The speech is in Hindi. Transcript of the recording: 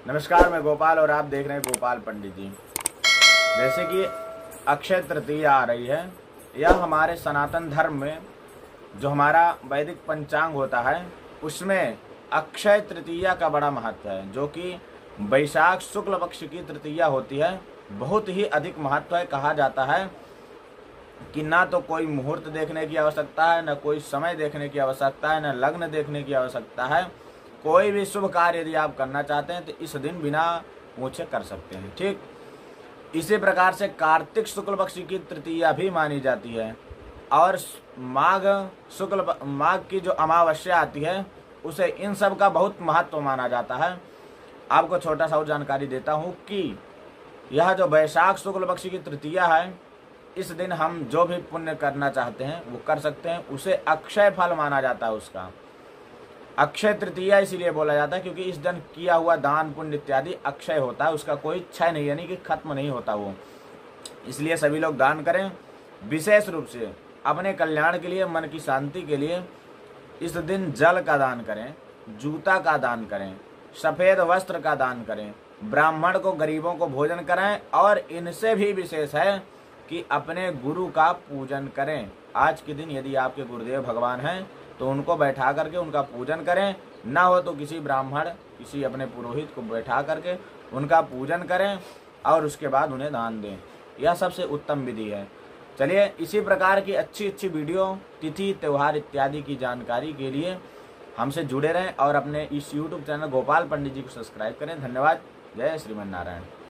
नमस्कार, मैं गोपाल और आप देख रहे हैं गोपाल पंडित जी। जैसे कि अक्षय तृतीया आ रही है, यह हमारे सनातन धर्म में जो हमारा वैदिक पंचांग होता है उसमें अक्षय तृतीया का बड़ा महत्व है, जो कि वैशाख शुक्ल पक्ष की तृतीया होती है। बहुत ही अधिक महत्व है। कहा जाता है कि ना तो कोई मुहूर्त देखने की आवश्यकता है, न कोई समय देखने की आवश्यकता है, न लग्न देखने की आवश्यकता है। कोई भी शुभ कार्य यदि आप करना चाहते हैं तो इस दिन बिना पूछे कर सकते हैं। ठीक इसी प्रकार से कार्तिक शुक्ल पक्ष की तृतीया भी मानी जाती है और माघ की जो अमावस्या आती है उसे इन सब का बहुत महत्व माना जाता है। आपको छोटा सा और जानकारी देता हूँ कि यह जो वैशाख शुक्ल पक्ष की तृतीया है, इस दिन हम जो भी पुण्य करना चाहते हैं वो कर सकते हैं। उसे अक्षय फल माना जाता है। उसका अक्षय तृतीया इसीलिए बोला जाता है क्योंकि इस दिन किया हुआ दान पुण्य इत्यादि अक्षय होता है, उसका कोई क्षय नहीं, यानी कि खत्म नहीं होता वो। इसलिए सभी लोग दान करें, विशेष रूप से अपने कल्याण के लिए, मन की शांति के लिए। इस दिन जल का दान करें, जूता का दान करें, सफेद वस्त्र का दान करें, ब्राह्मण को, गरीबों को भोजन कराएं और इनसे भी विशेष है कि अपने गुरु का पूजन करें। आज के दिन यदि आपके गुरुदेव भगवान हैं तो उनको बैठा करके उनका पूजन करें, ना हो तो किसी ब्राह्मण, किसी अपने पुरोहित को बैठा करके उनका पूजन करें और उसके बाद उन्हें दान दें। यह सबसे उत्तम विधि है। चलिए, इसी प्रकार की अच्छी अच्छी वीडियो, तिथि, त्यौहार इत्यादि की जानकारी के लिए हमसे जुड़े रहें और अपने इस YouTube चैनल गोपाल पंडित जी को सब्सक्राइब करें। धन्यवाद। जय श्रीमन नारायण।